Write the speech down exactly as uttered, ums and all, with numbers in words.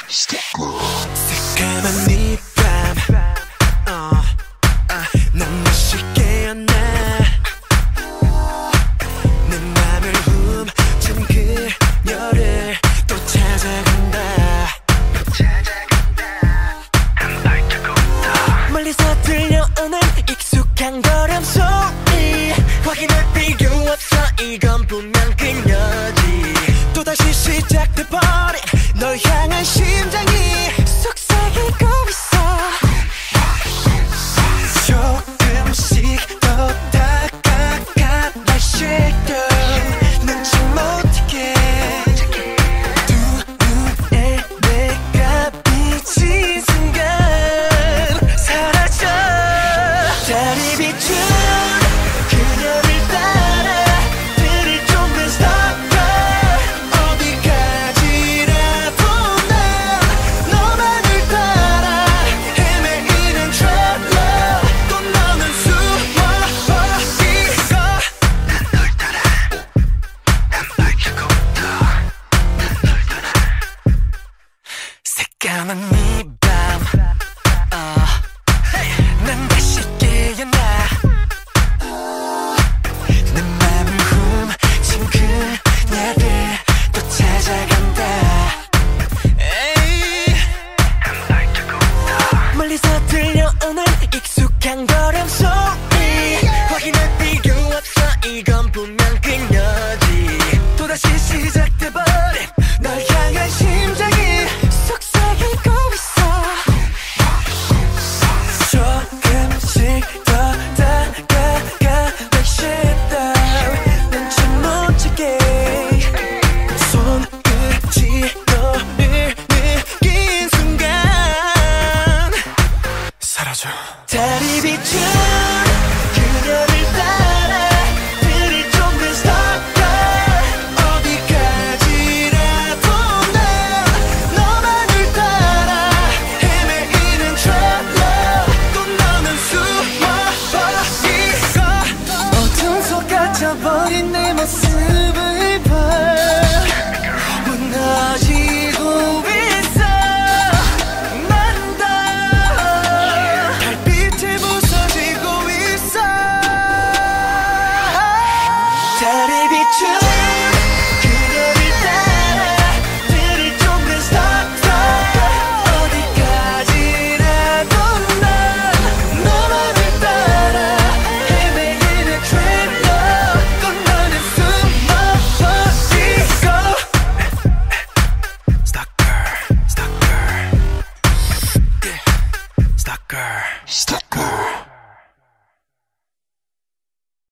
Stalker. 새까만 네 밤, 어, 아, 난 다시 깨어나. 내 맘을 훔친 그녀를 또 찾아간다. 멀리서 들려오는 익숙한 걸음소리 확인할 필요 없어. 이건 분명 그녀지. 또다시 시작돼버린 널 향한 심장이 속삭이고 있어. 조금씩 더 다가가 날 쉴겨 눈치 못하게 두 눈에 내가 비친 순간 사라져. 달이 비춘 그녀를 따라 들을 쫓는 Stalker. 어디까지라도 난 너만을 따라 헤매이는 Traveler. 또 너는 숨어버리고 난 널 따라 난 널 찾고도 난 널 따라. 새까만 네 밤, 어, 난 다시 깨어나. 내 맘을 훔친 그녀를 또 찾아간다. 에이, 멀리서 들려오는 익숙한 걸음소리 확인할 필요 없어. 이건 분명 그녀지. 또다시 시작돼버린 널 향한 심장이 속삭이고 있어. 조금씩 더 다가가 날 쉴다 눈치 못 채게 손끝이 너를 느낀 순간 사라져. 달이 비춘 그녀를 따라 들을 쫓는 Stalker. 어디까지라도 난 너만을 따라 헤매이는 Traveler. 또 너는 숨어버리고 어둠 속 갇혀버린 내 모습을 봐. 무너지고 있어. 난 더 달빛에 부서지고 있어. 달이 비춘 그녀를 따라 들을 쫓는 Stalker. 어디까지라도 난 너만을 따라 헤매이는 Traveler. 또 너는 숨어버리고 Stalker, Stalker, yeah, Stalker. Stalker.